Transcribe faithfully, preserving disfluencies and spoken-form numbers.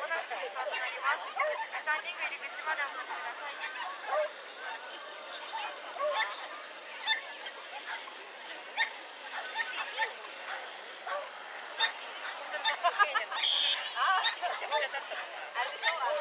なく出発となります。スタンディング入り口までお越しください。ああ、めちゃくちゃだった。あれでしょ、あの